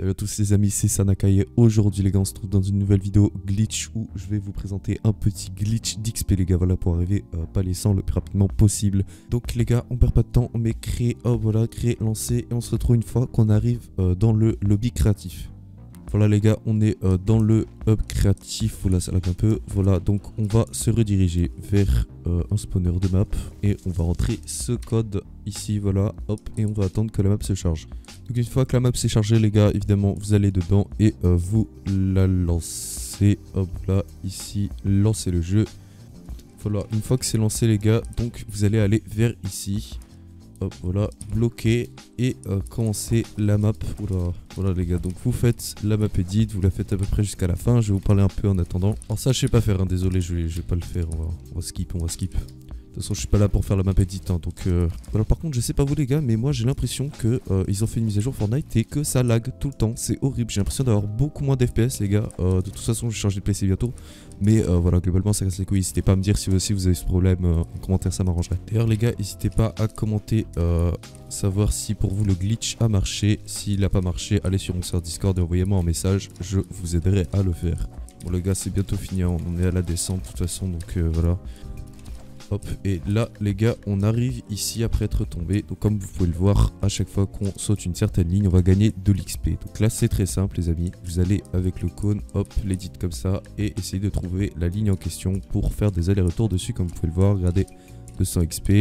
Salut à tous les amis, c'est Sanakai et aujourd'hui les gars on se trouve dans une nouvelle vidéo glitch où je vais vous présenter un petit glitch d'XP les gars, voilà, pour arriver palier 100 le plus rapidement possible. Donc les gars on perd pas de temps, on met créer, hop voilà, créer, lancer et on se retrouve une fois qu'on arrive dans le lobby créatif. Voilà les gars, on est dans le hub créatif, voilà ça lag un peu, voilà donc on va se rediriger vers un spawner de map et on va rentrer ce code ici, voilà, hop, et on va attendre que la map se charge. Donc une fois que la map s'est chargée les gars, évidemment vous allez dedans et vous la lancez, hop là, ici, lancez le jeu. Voilà, une fois que c'est lancé les gars, donc vous allez aller vers ici. Hop, voilà, bloquer et commencer la map. Oula, voilà les gars, donc vous faites la map edit, vous la faites à peu près jusqu'à la fin. Je vais vous parler un peu en attendant. Alors ça je sais pas faire, hein, désolé, je vais pas le faire, on va skip, De toute façon je suis pas là pour faire la map edit, hein, donc voilà. Par contre je sais pas vous les gars, mais moi j'ai l'impression que ils ont fait une mise à jour Fortnite et que ça lag tout le temps. C'est horrible, j'ai l'impression d'avoir beaucoup moins d'FPS les gars. De toute façon je vais changer de PC bientôt. Mais voilà, globalement ça casse les couilles. N'hésitez pas à me dire si aussi vous avez ce problème en commentaire, ça m'arrangerait. D'ailleurs les gars, n'hésitez pas à commenter, savoir si pour vous le glitch a marché. S'il n'a pas marché, allez sur mon serveur Discord et envoyez-moi un message, je vous aiderai à le faire. Bon les gars, c'est bientôt fini, hein. On est à la descente de toute façon, donc voilà. Hop, et là les gars on arrive ici après être tombé. Donc comme vous pouvez le voir, à chaque fois qu'on saute une certaine ligne on va gagner de l'XP. Donc là c'est très simple les amis, vous allez avec le cône, hop, l'édite comme ça et essayez de trouver la ligne en question pour faire des allers-retours dessus. Comme vous pouvez le voir, regardez, 200 XP,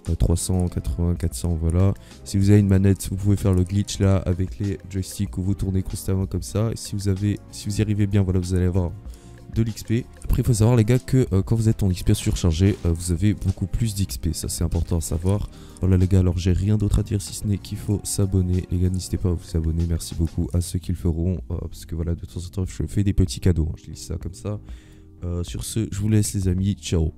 380, 400, voilà. Si vous avez une manette vous pouvez faire le glitch là avec les joysticks où vous tournez constamment comme ça. Et si vous y arrivez bien, voilà, vous allez avoir de l'XP. Après il faut savoir les gars que quand vous êtes en XP surchargé, vous avez beaucoup plus d'XP, ça c'est important à savoir. Voilà les gars, alors j'ai rien d'autre à dire si ce n'est qu'il faut s'abonner. Les gars, n'hésitez pas à vous abonner, merci beaucoup à ceux qui le feront, parce que voilà, de temps en temps je fais des petits cadeaux, hein, je dis ça comme ça. Sur ce, je vous laisse les amis, ciao.